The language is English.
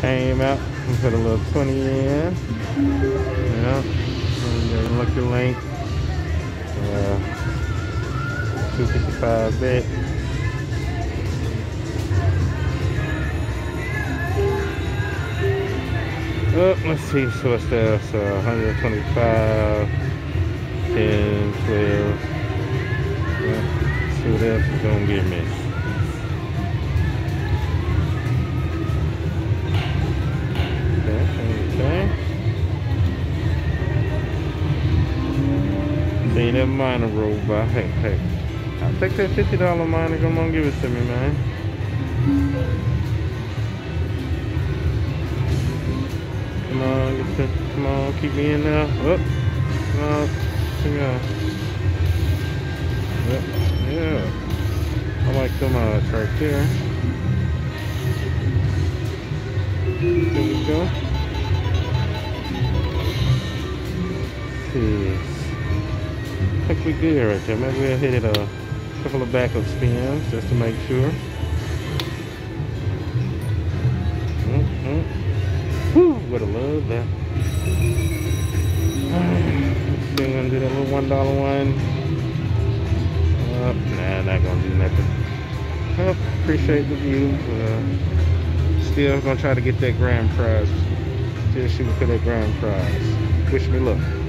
came out and put a little 20 in. Yeah. And then lucky link. 255 bet. Oh, let's see, so what's that? So 125, 10, 12. Let's see what else is gonna give me. Okay. See that miner roll by. Hey. I'll take that $50 miner. Come on, give it to me, man. Come on, keep me in there. Up. Come on. Yep. Yeah. I like them odds right there. There we go. Let's see. I think we good right there. Maybe we'll hit it a couple of backup spins just to make sure. Whew, would have loved that. Let's see, I'm gonna do that little $1 one. Nah, not gonna do nothing. Well, appreciate the view. Still gonna try to get that grand prize. Still shooting for that grand prize. Wish me luck.